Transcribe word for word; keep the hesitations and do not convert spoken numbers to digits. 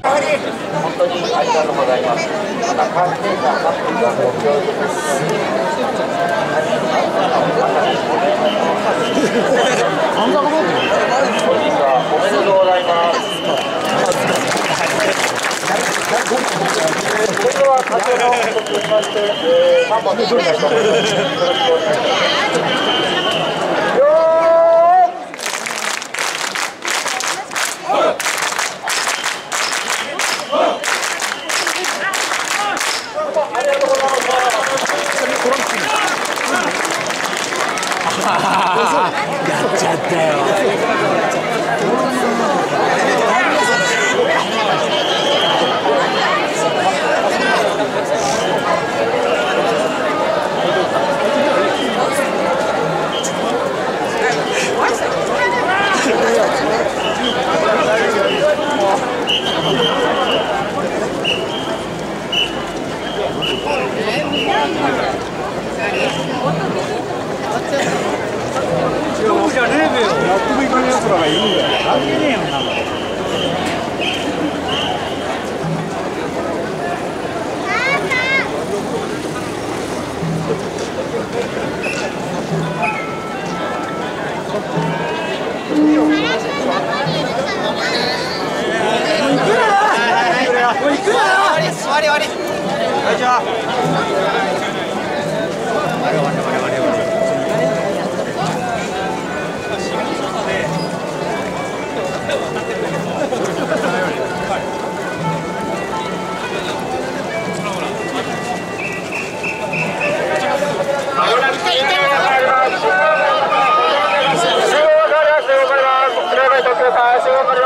本当にありがとうございます。また関係者各位がご協力です。本日はおめでとうございます。それでは先ほどお聞きしまして、さんぼんで撮りたいと思います。よろしくお願いします。 やっちゃったよ。じゃあレーベル納得いかないやつらがいるんだよ。関係ねえよな。もう行くな。終わり終わり。はいじゃあ。 集合かかります。集合かかります。